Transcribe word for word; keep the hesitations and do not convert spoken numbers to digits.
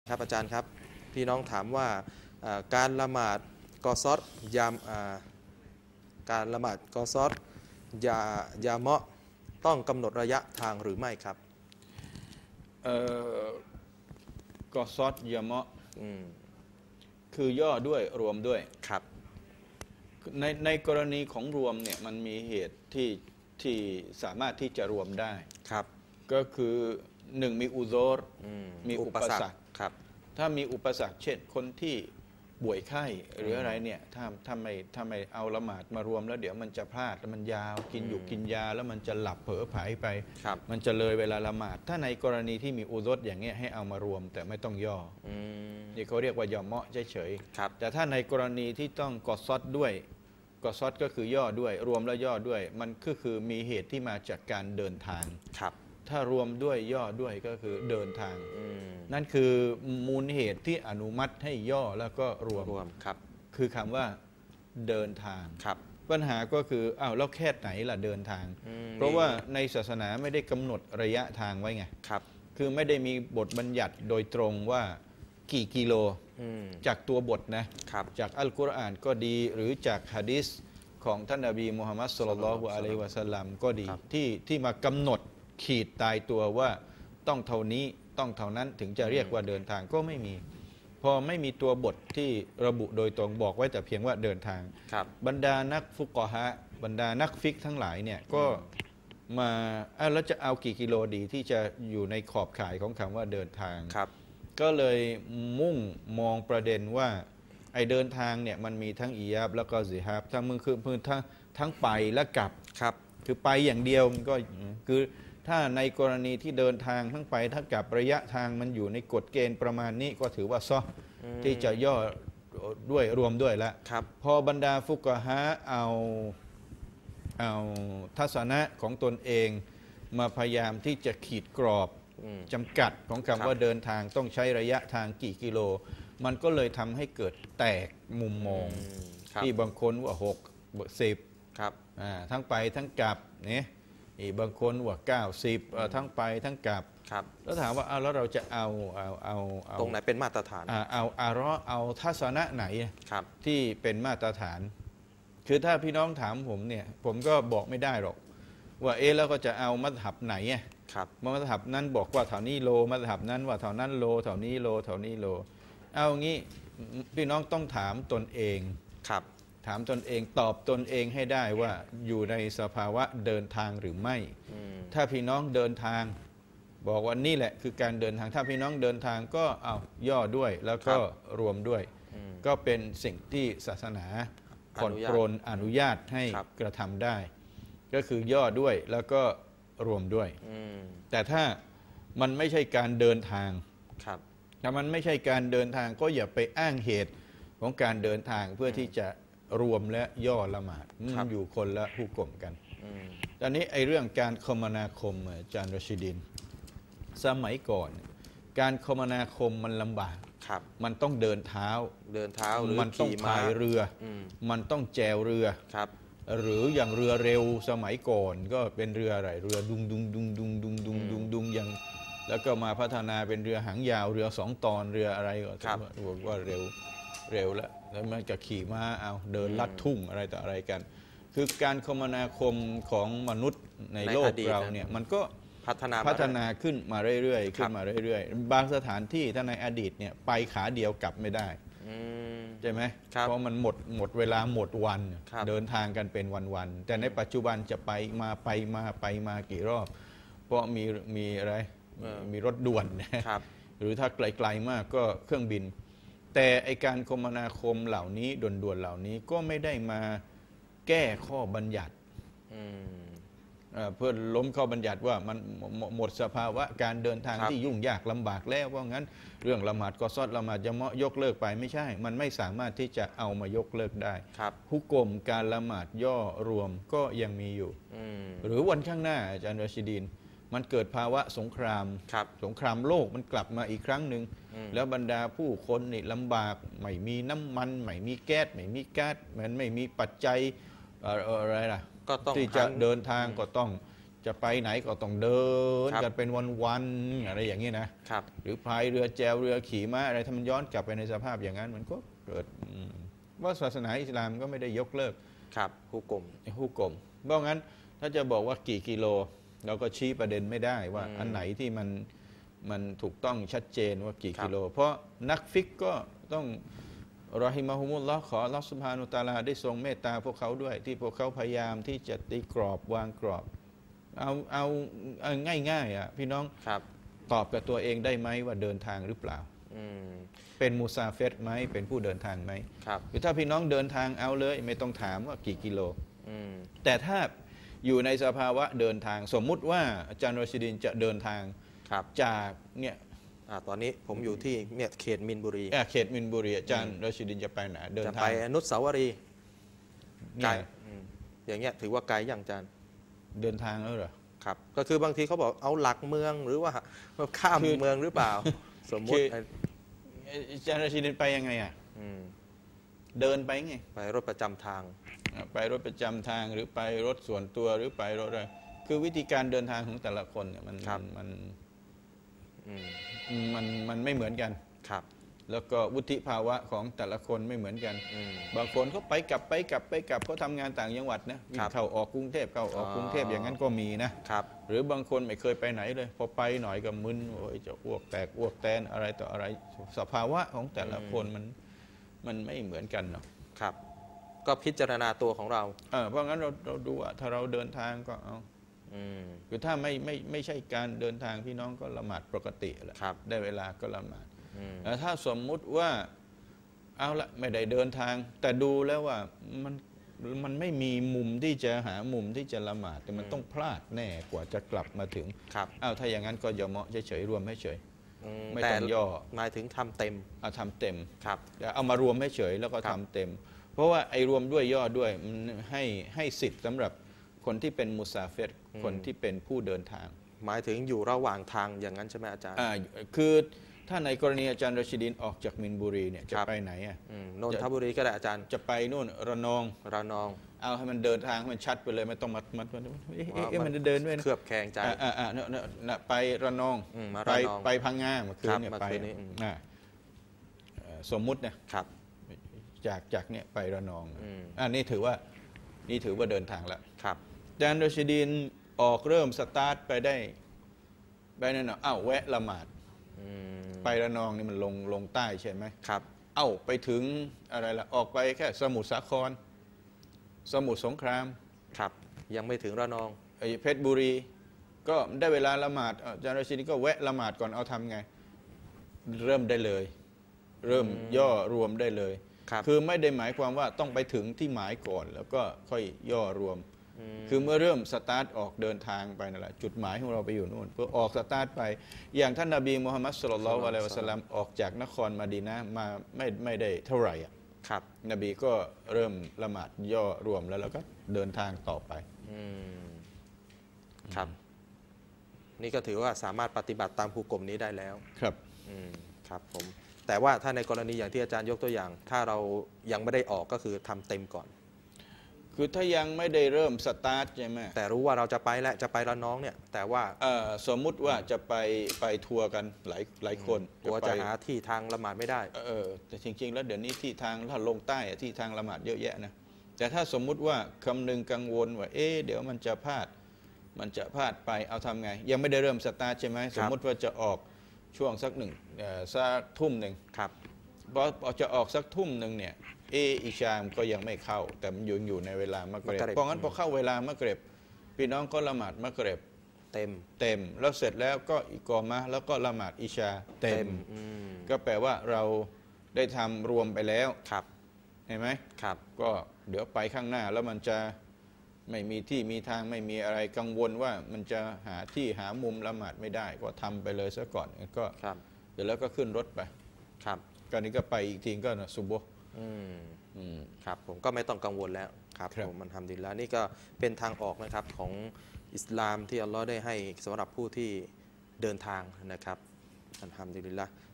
ครับอาจารย์ครับพี่น้องถามว่าการละหมาดกอซอดยามการละหมาดกอซอดยายาเมาะต้องกำหนดระยะทางหรือไม่ครับเอ่อกอซอดยาเมาะคือย่อด้วยรวมด้วยครับในในกรณีของรวมเนี่ยมันมีเหตุที่ที่สามารถที่จะรวมได้ครับก็คือหนึ่งมีอุโซรมีอุปสรรคครับถ้ามีอุปสรรคเช่นคนที่ป่วยไข้หรืออะไรเนี่ยถ้าถ้าไม่ถ้าไม่เอาละหมาดมารวมแล้วเดี๋ยวมันจะพลาดแล้วมันยาวกินอยู่กินยาแล้วมันจะหลับเผลอไผลไปมันจะเลยเวลาละหมาดถ้าในกรณีที่มีอุซรอย่างเงี้ยให้เอามารวมแต่ไม่ต้องย่อนี่เขาเรียกว่ายอมเมาะเฉยๆแต่ถ้าในกรณีที่ต้องกอซอดด้วยกอซอดก็คือย่อด้วยรวมแล้วย่อด้วยมันก็คือมีเหตุที่มาจากการเดินทางถ้ารวมด้วยย่อด้วยก็คือเดินทางนั่นคือมูลเหตุที่อนุมัติให้ย่อแล้วก็รวมรวมครับคือคำว่าเดินทางครับปัญหาก็คืออ้าวแล้วแค่ไหนล่ะเดินทางเพราะว่าในศาสนาไม่ได้กำหนดระยะทางไว้ไงครับคือไม่ได้มีบทบัญญัติโดยตรงว่ากี่กิโลจากตัวบทนะครับจากอัลกุรอานก็ดีหรือจากหะดีษของท่านนบีมุฮัมมัดศ็อลลัลลอฮุอะลัยฮิวะซัลลัมก็ดีที่ที่มากำหนดขีดตายตัวว่าต้องเท่านี้ต้องเท่านั้นถึงจะเรียกว่าเดินทางก็ไม่มีพอไม่มีตัวบทที่ระบุโดยตรงบอกไว้แต่เพียงว่าเดินทางบรรดานักฟุกฮะบรรดานักฟิกทั้งหลายเนี่ยก็มาแล้วจะเอากี่กิโลดีที่จะอยู่ในขอบข่ายของคำว่าเดินทางก็เลยมุ่งมองประเด็นว่าไอเดินทางเนี่ยมันมีทั้งอียาบแล้วก็ซิฮาบทั้งมือคือมือทั้งทั้งไปและกลับครับคือไปอย่างเดียวมันก็คือถ้าในกรณีที่เดินทางทั้งไปทั้งกลับระยะทางมันอยู่ในกฎเกณฑ์ประมาณนี้ก็ถือว่าซอที่จะย่อด้วยรวมด้วยแล้วพอบรรดาฟุกฮะเอาเอาทัศนะของตนเองมาพยายามที่จะขีดกรอบจำกัดของคำว่าเดินทางต้องใช้ระยะทางกี่กิโลมันก็เลยทำให้เกิดแตกมุมมองที่บางคนว่าหกสิบทั้งไปทั้งกลับเนี่ยอีกบางคนว่าเก้าสิบทั้งไปทั้งกลับแล้วถามว่าเอาแล้วเราจะเอาเอาเอาตรงไหนเป็นมาตรฐานเอาเอาเอาเอาทัศนะไหนที่เป็นมาตรฐานคือถ้าพี่น้องถามผมเนี่ยผมก็บอกไม่ได้หรอกว่าเอ๊ะแล้วก็จะเอามัธยับไหนมัธยับนั้นบอกว่าเท่านี้โลมัธยับนั้นว่าเท่านั้นโลเท่านี้โลเท่านี้โลเอางี้พี่น้องต้องถามตนเองครับถามตนเองตอบตนเองให้ได้ว่าอยู่ในสภาวะเดินทางหรือไม่ถ้าพี่น้องเดินทางบอกว่านี่แหละคือการเดินทางถ้าพี่น้องเดินทางก็เอาย่อด้วยแล้วก็รวมด้วยก็เป็นสิ่งที่ศาสนาผ่อนปรนอนุญาตให้กระทำได้ก็คือย่อด้วยแล้วก็รวมด้วยแต่ถ้ามันไม่ใช่การเดินทางถ้ามันไม่ใช่การเดินทางก็อย่าไปอ้างเหตุของการเดินทางเพื่อที่จะรวมและย่อละหมาดมันอยู่คนละผู้กลมกันตอนนี้ไอ้เรื่องการคมนาคมอาจารย์รชิดินสมัยก่อนการคมนาคมมันลำบากมันต้องเดินเท้าเดินเท้าหรือมันต้องพายเรือมันต้องแจวเรือหรืออย่างเรือเร็วสมัยก่อนก็เป็นเรืออะไรเรือดุงดุงดุงดุงดุงดุงดุงดุงอย่างแล้วก็มาพัฒนาเป็นเรือหางยาวเรือสองตอนเรืออะไรก็บอกว่าเร็วเร็วแล้วแล้วมันจะขี่ม้าเอาเดินลัดทุ่งอะไรต่ออะไรกันคือการคมนาคมของมนุษย์ในโลกเราเนี่ยมันก็พัฒนาพัฒนาขึ้นมาเรื่อยๆขึ้นมาเรื่อยๆบางสถานที่ถ้าในอดีตเนี่ยไปขาเดียวกลับไม่ได้ใช่ไหมเพราะมันหมดหมดเวลาหมดวันเดินทางกันเป็นวันๆแต่ในปัจจุบันจะไปมาไปมาไปมากี่รอบเพราะมีมีอะไรมีรถด่วนหรือถ้าไกลๆมากก็เครื่องบินแต่ไอการคมนาคมเหล่านี้ด่วนๆเหล่านี้ก็ไม่ได้มาแก้ข้อบัญญัติเพื่อล้มข้อบัญญัติว่ามันหมดสภาวะการเดินทางที่ยุ่งยากลำบากแล้วเพราะงั้นเรื่องละหมาดกอซอดละหมาดจะเมาะยกเลิกไปไม่ใช่มันไม่สามารถที่จะเอามายกเลิกได้ฮุกมการละหมาดย่อรวมก็ยังมีอยู่หรือวันข้างหน้าอาจารย์รชิดินมันเกิดภาวะสงครามสงครามโลกมันกลับมาอีกครั้งหนึ่งแล้วบรรดาผู้คนนี่ลำบากไม่มีน้ำมันไม่มีแก๊สไม่มีก๊าซมันไม่มีปัจจัยอะไรล่ะที่จะเดินทางก็ต้องจะไปไหนก็ต้องเดินกันเป็นวันๆอะไรอย่างนี้นะครับหรือพายเรือแจวเรือขี่ม้าอะไรถ้ามันย้อนกลับไปในสภาพอย่างนั้นมันก็เกิดว่าศาสนาอิสลามก็ไม่ได้ยกเลิกครับฮุกกลมฮุกกลมเพราะงั้นถ้าจะบอกว่ากี่กิโลเราก็ชี้ประเด็นไม่ได้ว่าอันไหนที่มันมันถูกต้องชัดเจนว่ากี่กิโลเพราะนักฟิกก็ต้องรอฮิมะฮุมุลลอฮ์ขออัลเลาะห์ซุบฮานะฮูวะตะอาลาได้ทรงเมตตาพวกเขาด้วยที่พวกเขาพยายามที่จะตีกรอบวางกรอบเอาเอาเอาง่ายๆอ่ะพี่น้องตอบกับตัวเองได้ไหมว่าเดินทางหรือเปล่าเป็นมูซาเฟรไหมเป็นผู้เดินทางไหมคือถ้าพี่น้องเดินทางเอาเลยไม่ต้องถามว่ากี่กิโลแต่ถ้าอยู่ในสภาวะเดินทางสมมุติว่าอาจารย์รอชิดินจะเดินทางจากเนี่ยตอนนี้ผมอยู่ที่เนี่ยเขตมินบุรีเขตมินบุรีอาจารย์รอชิดินจะไปไหนเดินทางจะไปอนุสาวรีย์ไกลอย่างเงี้ยถือว่าไกลอย่างอาจารย์เดินทางแล้วเหรอครับก็คือบางทีเขาบอกเอาหลักเมืองหรือว่าข้ามเมืองหรือเปล่าสมมติอาจารย์รอชิดินไปยังไงอ่ะเดินไปไงไปรถประจำทางไปรถประจำทางหรือไปรถส่วนตัวหรือไปรถอะไรคือวิธีการเดินทางของแต่ละคนเนี่ยมันมันมันมันไม่เหมือนกันครับแล้วก็วุฒิภาวะของแต่ละคนไม่เหมือนกันบางคนเขาไปกลับไปกลับไปกลับเขาทำงานต่างจังหวัดนะเข้าออกกรุงเทพเข้าออกกรุงเทพอย่างนั้นก็มีนะครับหรือบางคนไม่เคยไปไหนเลยพอไปหน่อยก็มึนโอ้ยจะอ้วกแตกอ้วกแตนอะไรต่ออะไรสภาวะของแต่ละคนมันมันไม่เหมือนกันเนาะครับก็พิจารณาตัวของเราเออเพราะงั้นเราเราดูว่าถ้าเราเดินทางก็เอาคือถ้าไม่ไม่ไม่ใช่การเดินทางพี่น้องก็ละหมาดปกติแหละได้เวลาก็ละหมาดแต่ถ้าสมมุติว่าเอาละไม่ได้เดินทางแต่ดูแล้วว่ามันมันไม่มีมุมที่จะหามุมที่จะละหมาดแต่มันต้องพลาดแน่กว่าจะกลับมาถึงเอาถ้าอย่างนั้นก็อย่าเหมาะเฉยๆรวมให้เฉยไม่ต้องย่อหมายถึงทำเต็มเอาทำเต็มครับเอามารวมให้เฉยแล้วก็ทำเต็มเพราะว่าไอ้รวมด้วยย่อด้วยมันให้ให้สิทธิ์สำหรับคนที่เป็นมุซาเฟรคนที่เป็นผู้เดินทางหมายถึงอยู่ระหว่างทางอย่างนั้นใช่ไหมอาจารย์อ่าคือถ้าในกรณีอาจารย์รชิดินออกจากมินบุรีเนี่ยจะไปไหนอ่ะนนทบุรีก็ได้อาจารย์จะไปนู่นระนองระนองเอาให้มันเดินทางให้มันชัดไปเลยไม่ต้องมัดมัดมันเอ๊ะมันเดินด้วยเคลือบแคลงใจอ่าอ่าเนี่ยไประนองไปไปพังงาเมื่อคืนเนี่ยไปสมมุตินะครับจากจากเนี่ยไประนองอ่านี่ถือว่านี่ถือว่าเดินทางแล้วครับอาจารย์รชิดินออกเริ่มสตาร์ทไปได้ไปนั่นน่ะอ้าวแวะละหมาดไประนองนี่มันลงลงใต้ใช่ไหมครับเอ้าไปถึงอะไรล่ะออกไปแค่สมุทรสาครสมุทรสงครามครับยังไม่ถึงระนองไอ้เพชรบุรีก็ได้เวลาละหมาดอาจารย์รชิดินก็แวะละหมาดก่อนเอาทำไงเริ่มได้เลยเริ่มย่อรวมได้เลยคือไม่ได้หมายความว่าต้องไปถึงที่หมายก่อนแล้วก็ค่อยย่อรวมคือเมื่อเริ่มสตาร์ทออกเดินทางไปนั่นแหละจุดหมายของเราไปอยู่นู่นเพื่อออกสตาร์ทไปอย่างท่านนบีมุฮัมมัดศ็อลลัลลอฮุอะลัยฮิวะซัลลัมออกจากนครมะดีนะห์มาไม่ไม่ได้เท่าไหร่อ่ะครับนบีก็เริ่มละหมาดย่อรวมแล้วแล้วก็เดินทางต่อไปครับนี่ก็ถือว่าสามารถปฏิบัติตามหุกมนี้ได้แล้วครับครับผมแต่ว่าถ้าในกรณีอย่างที่อาจารย์ยกตัวอย่างถ้าเรายังไม่ได้ออกก็คือทำเต็มก่อนคือถ้ายังไม่ได้เริ่มสตาร์ทใช่ไหมแต่รู้ว่าเราจะไปแล้วจะไประนองเนี่ยแต่ว่าสมมุติว่าจะไปไปทัวร์กันหลายหลายคนกลัวจะหาที่ทางละหมาดไม่ได้เออแต่จริงๆแล้วเดี๋ยวนี้ที่ทางถ้าลงใต้ที่ทางละหมาดเยอะแยะนะแต่ถ้าสมมุติว่าคำนึงกังวลว่าเอ๊ะเดี๋ยวมันจะพลาดมันจะพลาดไปเอาทำไงยังไม่ได้เริ่มสตาร์ทใช่ไหมสมมุติว่าจะออกช่วงสักหนึ่งสักทุ่มหนึ่งครับพอจะออกสักทุ่มหนึ่งเนี่ยเออิชามก็ยังไม่เข้าแต่มันยังอยู่ในเวลามะกริบเพราะงั้นพอเข้าเวลามะกริบพี่น้องก็ละหมาดมะกริบเต็มเต็มแล้วเสร็จแล้วก็อิกอมะห์แล้วก็ละหมาดอิชาเต็มก็แปลว่าเราได้ทำรวมไปแล้วครับเห็นไหมครับก็เดี๋ยวไปข้างหน้าแล้วมันจะไม่มีที่มีทางไม่มีอะไรกังวลว่ามันจะหาที่หามุมละหมาดไม่ได้ก็ทำไปเลยซะก่อนก็เดี๋ยวแล้วก็ขึ้นรถไปครับก็นี้ก็ไปอีกทีก็นะซุบโบอืมอืมครับผมก็ไม่ต้องกังวลแล้วครับผมมันทำดีแล้วนี่ก็เป็นทางออกนะครับของอิสลามที่อัลลอฮ์ได้ให้สำหรับผู้ที่เดินทางนะครับมันทำดีแล้ว